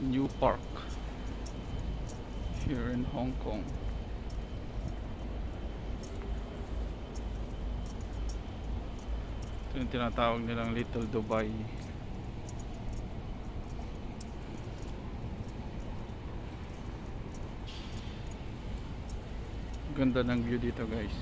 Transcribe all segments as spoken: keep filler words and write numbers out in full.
new park here in Hong Kong. Ito yung tinatawag nilang Little Dubai. Ganda ng view dito, guys.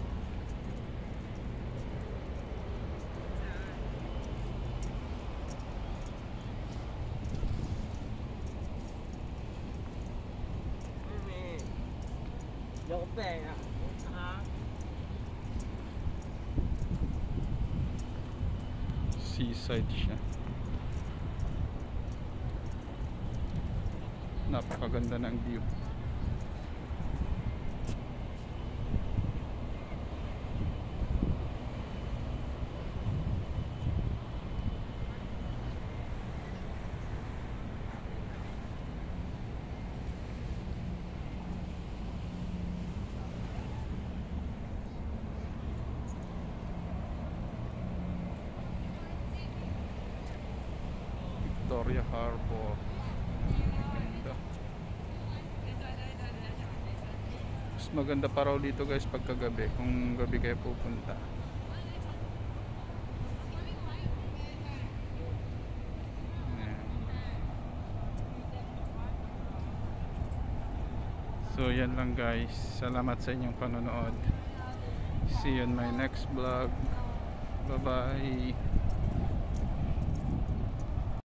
Seaside siya. Napakaganda ng view. Victoria Harbor. Ganda. Mas maganda pa raw dito, guys, pagkagabi, kung gabi kayo pupunta. Ayan. So yan lang, guys. Salamat sa inyong panonood. See you in my next vlog. Bye bye.